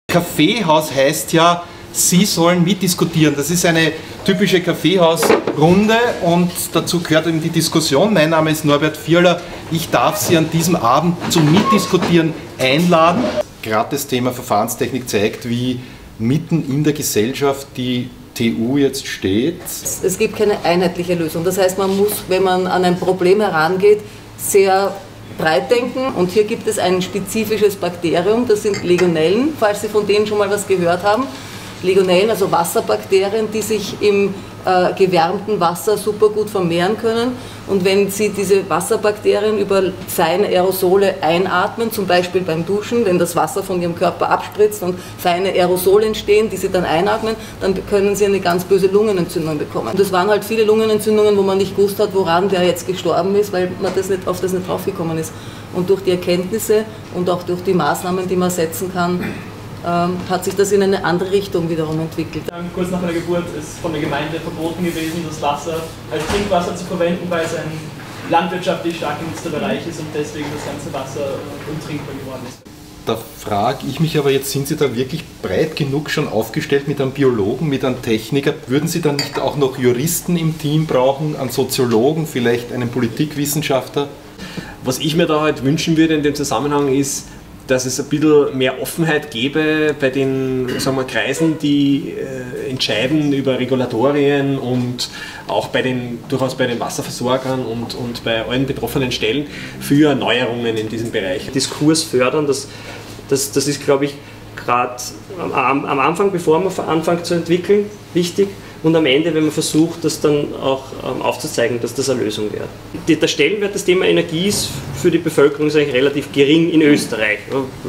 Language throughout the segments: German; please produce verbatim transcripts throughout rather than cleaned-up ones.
Kaffeehaus heißt ja, Sie sollen mitdiskutieren. Das ist eine typische Kaffeehausrunde und dazu gehört eben die Diskussion. Mein Name ist Norbert Vierler. Ich darf Sie an diesem Abend zum Mitdiskutieren einladen. Gerade das Thema Verfahrenstechnik zeigt, wie mitten in der Gesellschaft die T U jetzt steht. Es gibt keine einheitliche Lösung. Das heißt, man muss, wenn man an ein Problem herangeht, sehr breit denken. Und hier gibt es ein spezifisches Bakterium, das sind Legionellen, falls Sie von denen schon mal was gehört haben. Legionellen, also Wasserbakterien, die sich im äh, gewärmten Wasser super gut vermehren können. Und wenn Sie diese Wasserbakterien über feine Aerosole einatmen, zum Beispiel beim Duschen, wenn das Wasser von Ihrem Körper abspritzt und feine Aerosole entstehen, die Sie dann einatmen, dann können Sie eine ganz böse Lungenentzündung bekommen. Und es waren halt viele Lungenentzündungen, wo man nicht gewusst hat, woran der jetzt gestorben ist, weil man das nicht, auf das nicht draufgekommen ist. Und durch die Erkenntnisse und auch durch die Maßnahmen, die man setzen kann, Ähm, hat sich das in eine andere Richtung wiederum entwickelt. Kurz nach meiner Geburt ist von der Gemeinde verboten gewesen, das Wasser als Trinkwasser zu verwenden, weil es ein landwirtschaftlich stark genutzter Bereich ist und deswegen das ganze Wasser untrinkbar geworden ist. Da frage ich mich aber jetzt, sind Sie da wirklich breit genug schon aufgestellt mit einem Biologen, mit einem Techniker? Würden Sie dann nicht auch noch Juristen im Team brauchen, einen Soziologen, vielleicht einen Politikwissenschaftler? Was ich mir da halt wünschen würde in dem Zusammenhang ist, dass es ein bisschen mehr Offenheit gäbe bei den, sagen wir, Kreisen, die äh, entscheiden über Regulatorien und auch bei den, durchaus bei den Wasserversorgern und, und bei allen betroffenen Stellen für Neuerungen in diesem Bereich. Diskurs fördern, das, das, das ist, glaube ich, gerade am, am Anfang, bevor man anfängt zu entwickeln, wichtig. Und am Ende, wenn man versucht, das dann auch ähm, aufzuzeigen, dass das eine Lösung wäre. Die, der Stellenwert des Thema Energie ist für die Bevölkerung ist eigentlich relativ gering in Österreich.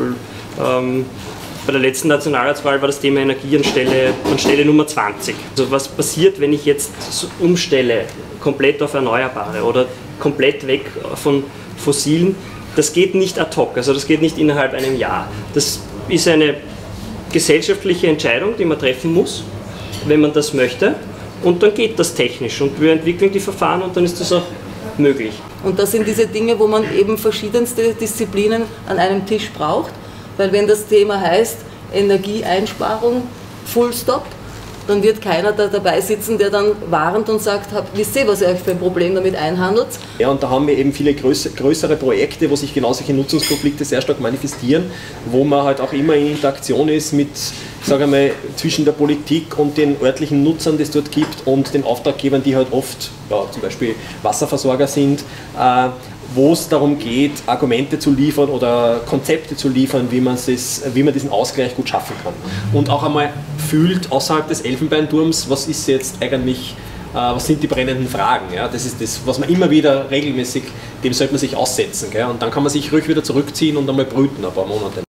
Ja, ähm, bei der letzten Nationalratswahl war das Thema Energie an Stelle, an Stelle Nummer zwanzig. Also was passiert, wenn ich jetzt umstelle, komplett auf Erneuerbare oder komplett weg von Fossilen? Das geht nicht ad hoc, also das geht nicht innerhalb einem Jahr. Das ist eine gesellschaftliche Entscheidung, die man treffen muss, wenn man das möchte, und dann geht das technisch und wir entwickeln die Verfahren und dann ist das auch möglich. Und das sind diese Dinge, wo man eben verschiedenste Disziplinen an einem Tisch braucht, weil wenn das Thema heißt Energieeinsparung, Full Stop, dann wird keiner da dabei sitzen, der dann warnt und sagt, wisst ihr, was ihr euch für ein Problem damit einhandelt? Ja, und da haben wir eben viele größere Projekte, wo sich genau solche Nutzungskonflikte sehr stark manifestieren, wo man halt auch immer in Interaktion ist mit, sagen wir mal, zwischen der Politik und den örtlichen Nutzern, die es dort gibt, und den Auftraggebern, die halt oft, ja, zum Beispiel Wasserversorger sind, äh, wo es darum geht, Argumente zu liefern oder Konzepte zu liefern, wie man, es, wie man diesen Ausgleich gut schaffen kann. Und auch einmal fühlt außerhalb des Elfenbeinturms, was ist jetzt eigentlich, äh, was sind die brennenden Fragen. Ja? Das ist das, was man immer wieder regelmäßig, dem sollte man sich aussetzen. Gell? Und dann kann man sich ruhig wieder zurückziehen und einmal brüten ein paar Monate.